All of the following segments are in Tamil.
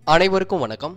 அனைவருக்கும் வணக்கம்.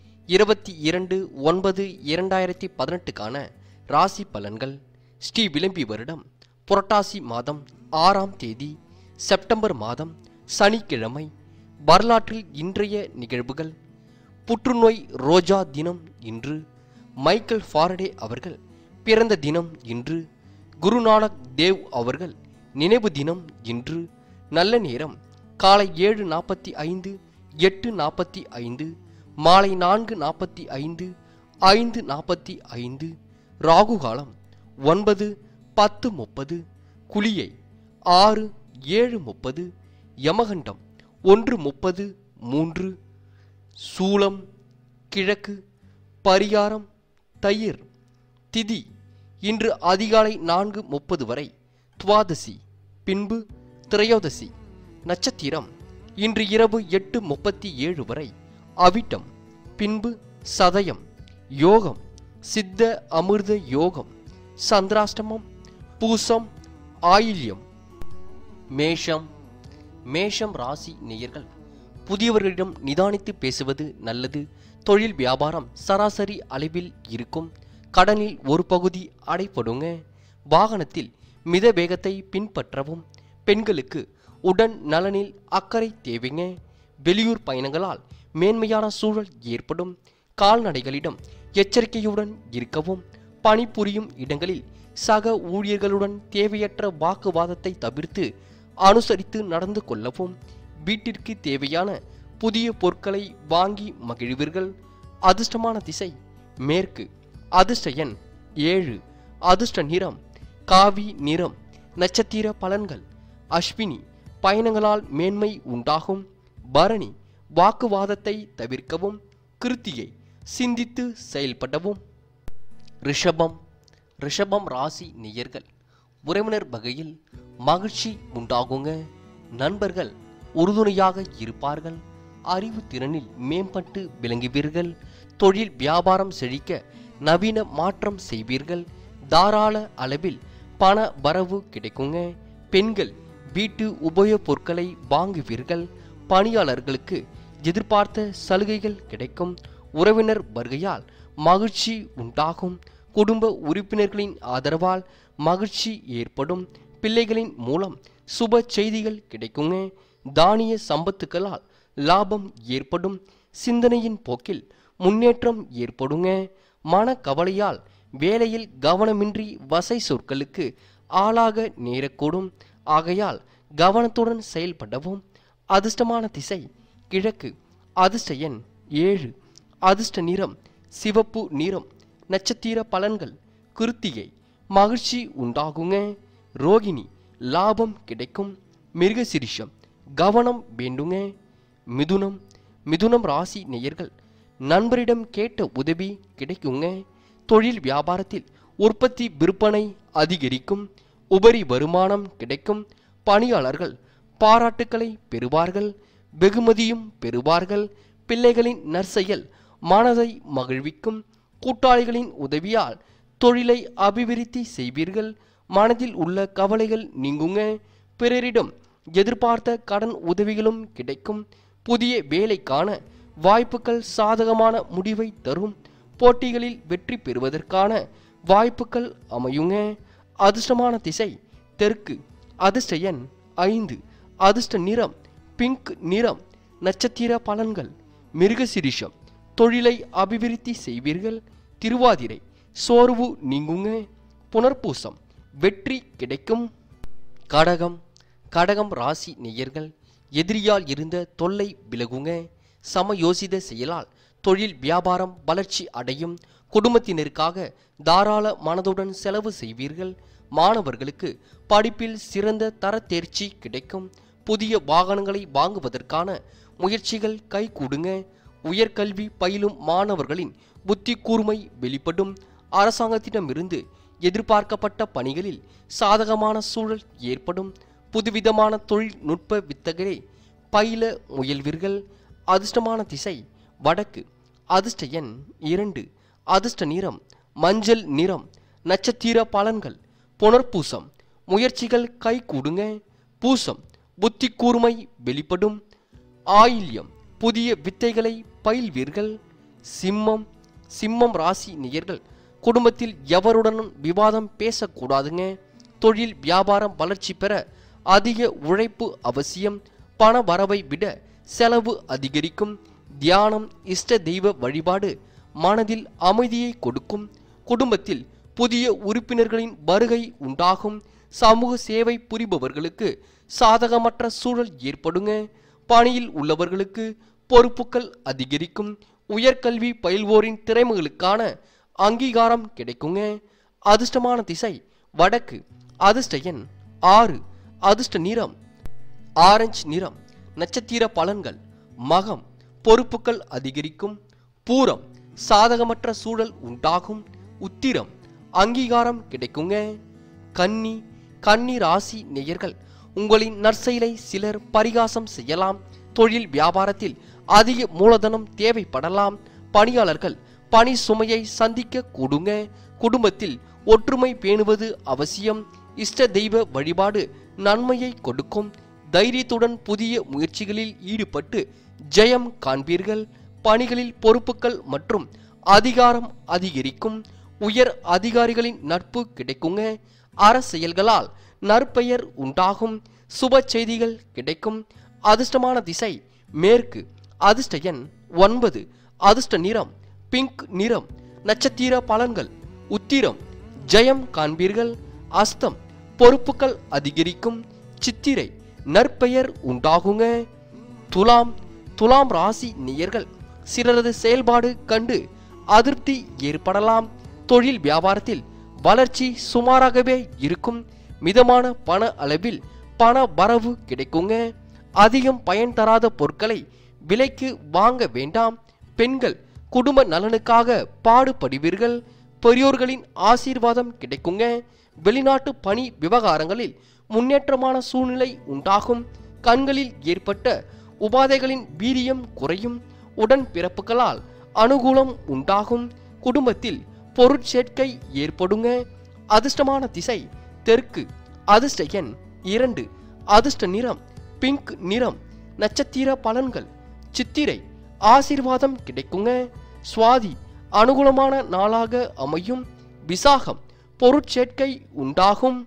22/9/2018க்கான ராசி பலன்கள். ஸ்ரீ விளம்பி வருடம் புரட்டாசி மாதம் 6ஆம் தேதி செப்டம்பர் மாதம் சனிக்கிழமை. வரலாற்றில் இன்றைய நிகழ்வுகள். புற்றுநோய் ரோஜா தினம் இன்று. மைக்கேல் ஃபாரடே அவர்கள் பிறந்த தினம் இன்று. குருநானக் தேவ் அவர்கள் நினைவு தினம் இன்று. நல்ல நேரம் காலை 7:45 8:45, மாலை 4:45 5:45. ராகு காலம் 9:10:30, குளியை 6:7:30, யமகண்டம் 1:30 3, சூலம் கிழக்கு, பரிகாரம் தயிர். திதி இன்று அதிகாலை 4:30 வரை துவாதசி, பின்பு திரையோதசி. நட்சத்திரம் இன்று இரவு 8:37 வரை அவிட்டம், பின்பு சதயம். யோகம் சித்த அமிர்த யோகம். சந்திராஷ்டமம் பூசம் ஆயில்யம். மேஷம் ராசி நேயர்கள், புதியவர்களிடம் நிதானித்து பேசுவது நல்லது. தொழில் வியாபாரம் சராசரி அளவில் இருக்கும். கடனில் ஒரு பகுதி அடைப்படுங்க. வாகனத்தில் மித வேகத்தை பின்பற்றவும். பெண்களுக்கு உடன் நலனில் அக்கறை தேவைங்க. வெளியூர் பயணங்களால் மேன்மையான சூழல் ஏற்படும். கால்நடைகளிடம் எச்சரிக்கையுடன் இருக்கவும். பணிபுரியும் இடங்களில் சக ஊழியர்களுடன் தேவையற்ற வாக்குவாதத்தை தவிர்த்து அனுசரித்து நடந்து கொள்ளவும். வீட்டிற்கு தேவையான புதிய பொருட்களை வாங்கி மகிழ்வீர்கள். அதிர்ஷ்டமான திசை மேற்கு. அதிர்ஷ்ட எண் 7. அதிர்ஷ்ட நிறம் காவி நிறம். நட்சத்திர பலன்கள். அஸ்வினி பயணங்களால் மேன்மை உண்டாகும். பரணி வாக்குவாதத்தை தவிர்க்கவும். கிருத்திகை சிந்தித்து செயல்படவும். ரிஷபம் ராசி நேயர்கள், உறவினர் வகையில் மகிழ்ச்சி உண்டாகுங்க. நண்பர்கள் உறுதுணையாக இருப்பார்கள். அறிவு திறனில் மேம்பட்டு விளங்குவீர்கள். தொழில் வியாபாரம் செழிக்க நவீன மாற்றம் செய்வீர்கள். தாராள அளவில் பண வரவு கிடைக்குங்க. பெண்கள் வீட்டு உபயோக பொருட்களை வாங்குவீர்கள். பணியாளர்களுக்கு எதிர்பார்த்த சலுகைகள் கிடைக்கும். உறவினர் வருகையால் மகிழ்ச்சி உண்டாகும். குடும்ப உறுப்பினர்களின் ஆதரவால் மகிழ்ச்சி ஏற்படும். பிள்ளைகளின் மூலம் சுப செய்திகள் கிடைக்குங்க. தானிய சம்பத்துக்களால் லாபம் ஏற்படும். சிந்தனையின் போக்கில் முன்னேற்றம் ஏற்படுங்க. மனக்கவலையால் வேலையில் கவனமின்றி வசை சொற்களுக்கு ஆளாக நேரக்கூடும். ஆகையால் கவனத்துடன் செயல்படவும். அதிர்ஷ்டமான திசை கிழக்கு. அதிர்ஷ்ட எண் 7. அதிர்ஷ்ட நிறம் சிவப்பு நிறம். நட்சத்திர பலன்கள். கிருத்திகை மகிழ்ச்சி உண்டாகுங்க. ரோகிணி லாபம் கிடைக்கும். மிருகசிரிஷம் கவனம் வேண்டுங்க. மிதுனம் ராசி நேயர்கள், நண்பரிடம் கேட்ட உதவி கிடைக்குங்க. தொழில் வியாபாரத்தில் உற்பத்தி விற்பனை அதிகரிக்கும். உபரி வருமானம் கிடைக்கும். பணியாளர்கள் பாராட்டுக்களை பெறுவார்கள். வெகுமதியும் பெறுவார்கள். பிள்ளைகளின் நற்செயல் மனதை மகிழ்விக்கும். கூட்டாளிகளின் உதவியால் தொழிலை அபிவிருத்தி செய்வீர்கள். மனதில் உள்ள கவலைகள் நீங்குங்க. பிறரிடம் எதிர்பார்த்த கடன் உதவிகளும் கிடைக்கும். புதிய வேலைக்கான வாய்ப்புகள் சாதகமான முடிவை தரும். போட்டிகளில் வெற்றி பெறுவதற்கான வாய்ப்புகள் அமையுங்க. அதிர்ஷ்டமான திசை தெற்கு. அதிர்ஷ்ட எண் 5. அதிர்ஷ்ட நிறம் பிங்க் நிறம். நட்சத்திர பலன்கள். மிருகசிரிஷம் தொழிலை அபிவிருத்தி செய்வீர்கள். திருவாதிரை சோர்வு நீங்குங்க. புனர்பூசம் வெற்றி கிடைக்கும். கடகம் ராசி நேயர்கள், எதிரியால் இருந்த தொல்லை விலகுங்க. சமயோசித செயலால் தொழில் வியாபாரம் வளர்ச்சி அடையும். குடும்பத்தினருக்காக தாராள மனதுடன் செலவு செய்வீர்கள். மாணவர்களுக்கு படிப்பில் சிறந்த தர தேர்ச்சி கிடைக்கும். புதிய வாகனங்களை வாங்குவதற்கான முயற்சிகள் கைகூடுங்க. உயர்கல்வி பயிலும் மாணவர்களின் புத்தி கூர்மை வெளிப்படும். அரசாங்கத்திடமிருந்து எதிர்பார்க்கப்பட்ட பணிகளில் சாதகமான சூழல் ஏற்படும். புதுவிதமான தொழில்நுட்ப வித்தகரை பயில முயல்வீர்கள். அதிர்ஷ்டமான திசை வடக்கு. அதிர்ஷ்ட எண் 2. அதிர்ஷ்ட நிறம் மஞ்சள் நிறம். நட்சத்திர பலன்கள். புனர்பூசம் முயற்சிகள் கை கூடுங்க. பூசம் புத்தி கூர்மை வெளிப்படும். ஆயில்யம் புதிய வித்தைகளை பயில்வீர்கள். சிம்மம் ராசி நேயர்கள், குடும்பத்தில் எவருடனும் விவாதம் பேசக்கூடாதுங்க. தொழில் வியாபாரம் வளர்ச்சி பெற அதிக உழைப்பு அவசியம். பண வரவை விட செலவு அதிகரிக்கும். தியானம், இஷ்ட தெய்வ வழிபாடு மனதில் அமைதியை கொடுக்கும். குடும்பத்தில் புதிய உறுப்பினர்களின் வருகை உண்டாகும். சமூக சேவை புரிபவர்களுக்கு சாதகமற்ற சூழல் ஏற்படுங்க. பணியில் உள்ளவர்களுக்கு பொறுப்புகள் அதிகரிக்கும். உயர்கல்வி பயில்வோரின் திறமைகளுக்கான அங்கீகாரம் கிடைக்குங்க. அதிர்ஷ்டமான திசை வடக்கு. அதிர்ஷ்ட எண் 6. அதிர்ஷ்ட நிறம் ஆரஞ்சு நிறம். நட்சத்திர பலன்கள்: மகம், பொறுப்புகள் அதிகரிக்கும். பூரம், சாதகமற்ற சூழல் உண்டாகும். உத்திரம், அங்கீகாரம் கிடைக்குங்க. கன்னி ராசி நேயர்கள், உங்களின் நற்செயலை சிலர் பரிகாசம் செய்யலாம். தொழில் வியாபாரத்தில் அதிக மூலதனம் தேவைப்படலாம். பணியாளர்கள் பணி சுமையை சந்திக்க கூடுங்க. குடும்பத்தில் ஒற்றுமை பேணுவது அவசியம். இஷ்ட தெய்வ வழிபாடு நன்மையை கொடுக்கும். தைரியத்துடன் புதிய முயற்சிகளில் ஈடுபட்டு ஜெயம் காண்பீர்கள். பணிகளில் பொறுப்புகள் மற்றும் அதிகாரம் அதிகரிக்கும். உயர் அதிகாரிகளின் நட்பு கிடைக்குங்க. அரசியல்களால் நற்பெயர் உண்டாகும். சுப செய்திகள் கிடைக்கும். அதிர்ஷ்டமான திசை மேற்கு. அதிர்ஷ்ட எண் 9. அதிர்ஷ்ட நிறம் பிங்க் நிறம். நட்சத்திர பலன்கள்: உத்திரம், ஜெயம் காண்பீர்கள். அஸ்தம், பொறுப்புகள் அதிகரிக்கும். சித்திரை, நற்பெயர் உண்டாகுங்க. துலாம் ராசி நேயர்கள், சிலரது செயல்பாடு கண்டு அதிருப்தி ஏற்படலாம். தொழில் வியாபாரத்தில் வளர்ச்சி சுமாராகவே இருக்கும். மிதமான பண அளவில் பண வரவு கிடைக்குங்க. அதிகம் பயன் தராத பொருட்களை விலைக்கு வாங்க வேண்டாம். பெண்கள் குடும்ப நலனுக்காக பாடுபடுவீர்கள். பெரியோர்களின் ஆசீர்வாதம் கிடைக்குங்க. வெளிநாட்டு பணி விவகாரங்களில் முன்னேற்றமான சூழ்நிலை உண்டாகும். கண்களில் ஏற்பட்ட உபாதைகளின் வீரியம் குறையும். உடன் பிறப்புகளால் அனுகூலம் உண்டாகும். குடும்பத்தில் பொருட்சேர்க்கை ஏற்படுங்க. அதிர்ஷ்டமான திசை தெற்கு. அதிர்ஷ்ட எண் 2. அதிர்ஷ்ட நிறம் பிங்க் நிறம். நட்சத்திர பலன்கள்: சித்திரை, ஆசீர்வாதம் கிடைக்குங்க. சுவாதி, அனுகூலமான நாளாக அமையும். விசாகம், பொருட்சேர்க்கை உண்டாகும்.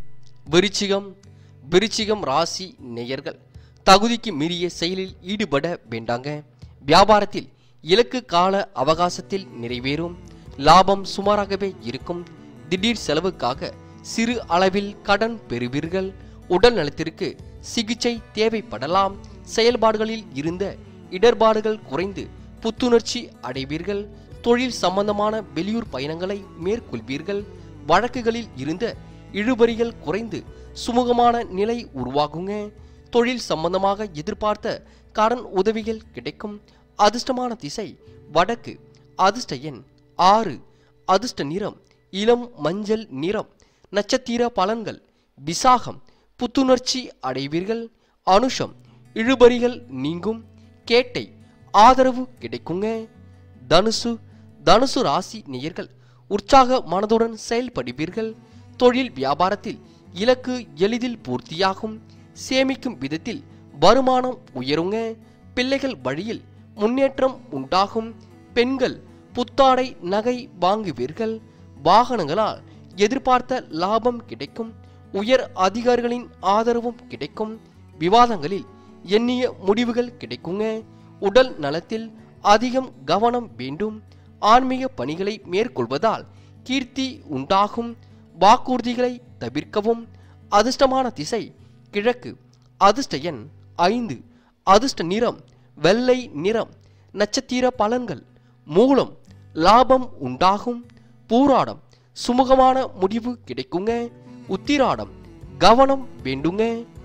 விருச்சிகம் ராசி நேயர்கள், தகுதிக்கு மீறிய செயலில் ஈடுபட வேண்டாங்க. வியாபாரத்தில் இலக்கு கால அவகாசத்தில் நிறைவேறும். லாபம் சுமாராகவே இருக்கும். திடீர் செலவுக்காக சிறு அளவில் கடன் பெறுவீர்கள். உடல் நலத்திற்கு சிகிச்சை தேவைப்படலாம். செயல்பாடுகளில் இருந்த இடர்பாடுகள் குறைந்து புத்துணர்ச்சி அடைவீர்கள். தொழில் சம்பந்தமான வெளியூர் பயணங்களை மேற்கொள்வீர்கள். வழக்குகளில் இருந்த இழுபறிகள் குறைந்து சுமூகமான நிலை உருவாகுங்க. தொழில் சம்பந்தமாக எதிர்பார்த்த கடன் உதவிகள் கிடைக்கும். அதிர்ஷ்டமான திசை வடக்கு. அதிர்ஷ்ட எண் 6. அதிர்ஷ்ட நிறம் இளம் மஞ்சள் நிறம். நட்சத்திர பலன்கள்: விசாகம், புத்துணர்ச்சி அடைவீர்கள். அனுஷம், இழுபறிகள் நீங்கும். கேட்டை, ஆதரவு கிடைக்குங்க. தனுசு ராசி நேயர்கள், உற்சாக மனதுடன் செயல்படுவீர்கள். தொழில் வியாபாரத்தில் இலக்கு எளிதில் பூர்த்தியாகும். சேமிக்கும் விதத்தில் வருமானம் உயருங்க. பிள்ளைகள் வழியில் முன்னேற்றம் உண்டாகும். பெண்கள் புத்தாடை நகை வாங்குவீர்கள். வாகனங்களால் எதிர்பார்த்த லாபம் கிடைக்கும். உயர் அதிகாரிகளின் ஆதரவும் கிடைக்கும். விவாதங்களில் எண்ணிய முடிவுகள் கிடைக்குங்க. உடல் நலத்தில் அதிகம் கவனம் வேண்டும். ஆன்மீக பணிகளை மேற்கொள்வதால் கீர்த்தி உண்டாகும். வாக்குறுதிகளை தவிர்க்கவும். அதிர்ஷ்டமான திசை கிழக்கு. அதிர்ஷ்ட எண் 5. அதிர்ஷ்ட நிறம் வெள்ளை நிறம். நட்சத்திர பலன்கள்: மூலம், லாபம் உண்டாகும். பூராடம், சுமூகமான முடிவு கிடைக்குங்க. உத்திராடம், கவனம் வேண்டுங்க.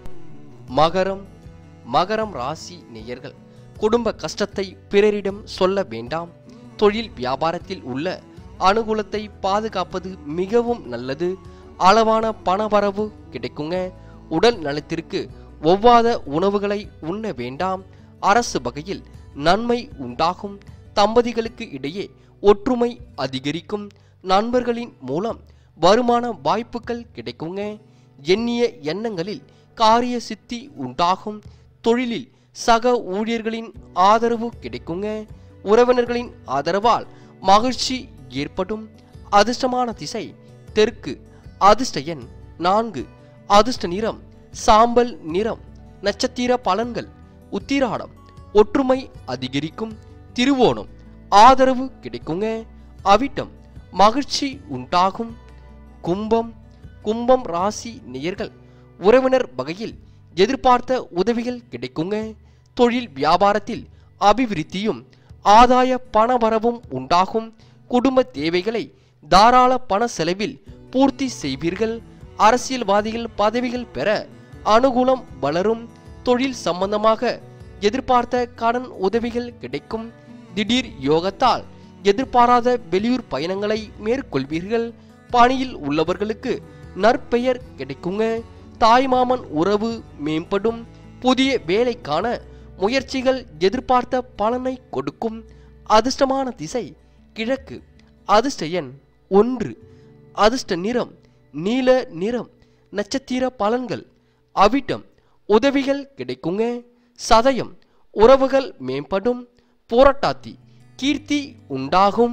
மகரம் ராசி நேயர்கள், குடும்ப கஷ்டத்தை பிறரிடம் சொல்ல வேண்டாம். தொழில் வியாபாரத்தில் உள்ள அனுகூலத்தை பாதுகாப்பது மிகவும் நல்லது. அளவான பணவரவு கிடைக்குங்க. உடல் நலத்திற்கு ஒவ்வாத உணவுகளை உண்ண வேண்டாம். அரசு வகையில் நன்மை உண்டாகும். தம்பதிகளுக்கு இடையே ஒற்றுமை அதிகரிக்கும். நண்பர்களின் மூலம் வருமான வாய்ப்புகள் கிடைக்குங்க. எண்ணிய எண்ணங்களில் காரிய சித்தி உண்டாகும். தொழிலில் சக ஊழியர்களின் ஆதரவு கிடைக்குங்க. உறவினர்களின் ஆதரவால் மகிழ்ச்சி ஏற்படும். அதிர்ஷ்டமான திசை தெற்கு. அதிர்ஷ்ட எண் 4. அதிர்ஷ்ட நிறம் சாம்பல் நிறம். நட்சத்திர பலன்கள்: உத்திராடம் ஒற்றுமை அதிகரிக்கும். திருவோணம் ஆதரவு கிடைக்குங்க. அவிட்டம் மகிழ்ச்சி உண்டாகும். கும்பம் ராசி நேயர்கள் உறவினர் வகையில் எதிர்பார்த்த உதவிகள் கிடைக்குங்க. தொழில் வியாபாரத்தில் அபிவிருத்தியும் ஆதாய பணவரவும் உண்டாகும். குடும்ப தேவைகளை தாராள பண செலவில் பூர்த்தி செய்வீர்கள். அரசியல்வாதிகள் பதவிகள் பெற அனுகூலம் வளரும். தொழில் சம்பந்தமாக எதிர்பார்த்த கடன் உதவிகள் கிடைக்கும். திடீர் யோகத்தால் எதிர்பாராத வெளியூர் பயணங்களை மேற்கொள்வீர்கள். பணியில் உள்ளவர்களுக்கு நற்பெயர் கிடைக்குங்க. தாய்மாமன் உறவு மேம்படும். புதிய வேலைக்கான முயற்சிகள் எதிர்பார்த்த பலனை கொடுக்கும். அதிர்ஷ்டமான திசை கிழக்கு. அதிர்ஷ்ட எண் 1. அதிர்ஷ்ட நிறம் நீல நிறம். நட்சத்திர பலன்கள்: அவிட்டம் உதவிகள் கிடைக்குங்க. சதயம் உறவுகள் மேம்படும். போராட்டாத்தி கீர்த்தி உண்டாகும்.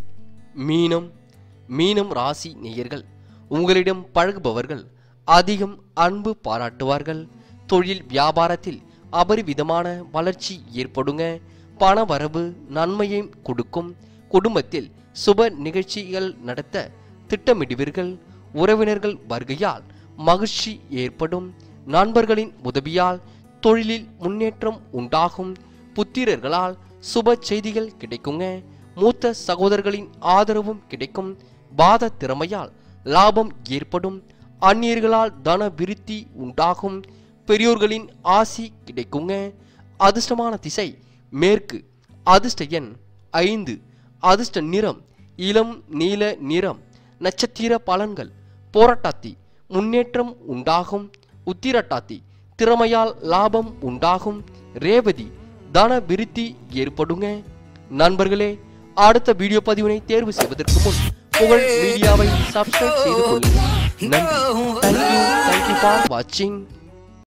மீனம் ராசி நேயர்கள் உங்களிடம் பழகுபவர்கள் அதிகம் அன்பு பாராட்டுவார்கள். தொழில் வியாபாரத்தில் அபரிவிதமான வளர்ச்சி ஏற்படுங்க. பண வரவு நன்மையை கொடுக்கும். குடும்பத்தில் சுப நிகழ்ச்சிகள் நடத்த திட்டமிடுவீர்கள். உறவினர்கள் வருகையால் மகிழ்ச்சி ஏற்படும். நண்பர்களின் உதவியால் தொழிலில் முன்னேற்றம் உண்டாகும். புத்திரர்களால் சுப செய்திகள் கிடைக்குங்க. மூத்த சகோதரர்களின் ஆதரவும் கிடைக்கும். வாத திறமையால் லாபம் ஏற்படும். அந்நியர்களால் தன விருத்தி உண்டாகும். பெரியோர்களின் ஆசி கிடைக்குங்க. அதிர்ஷ்டமான திசை மேற்கு. அதிர்ஷ்ட எண் 5. அதிர்ஷ்ட நிறம் இளம் நீல நிறம். நட்சத்திர பலன்கள்: போராட்டாத்தி முன்னேற்றம் உண்டாகும். உத்திரட்டாத்தி திறமையால் லாபம் உண்டாகும். ரேவதி தன விருத்தி ஏற்படுங்க. நண்பர்களே, அடுத்த வீடியோ பதிவினை தேர்வு செய்வதற்கு முன் புகழ் மீடியாவை சப்ஸ்கிரைப் செய்து கொள்ளுங்கள். நன்றி. Thank you for watching.